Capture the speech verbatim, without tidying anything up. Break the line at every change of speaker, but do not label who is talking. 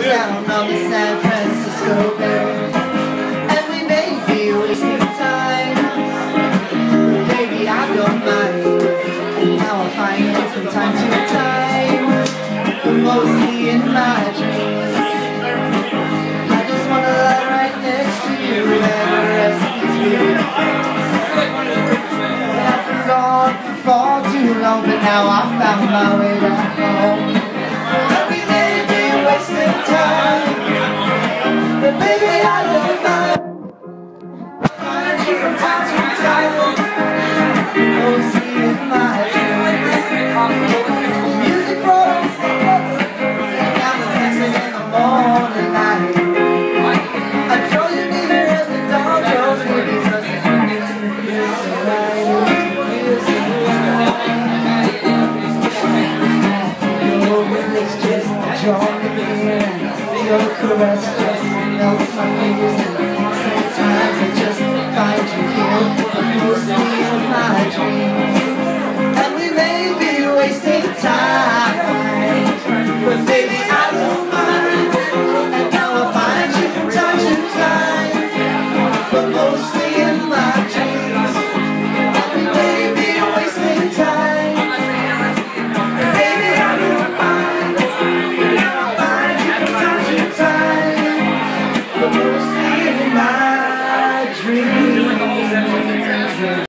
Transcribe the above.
goes down on the San Francisco Bay. And we may be wasting time, but baby, I don't mind. Now I find you from time to time, but mostly in my dreams. I just wanna lie right next to you and the rest is you. I've been gone for too long, but now I found my way back home. And we may be wasting time, but baby, I don't mind. I find you from time to time, mostly in my dreams. Music rolls, and I'm dancing in the morning light. I draw you near as the dawn draws me, because it makes me feel so right. Feel so right. Your release just draw me near, and your caress just melts my fingers and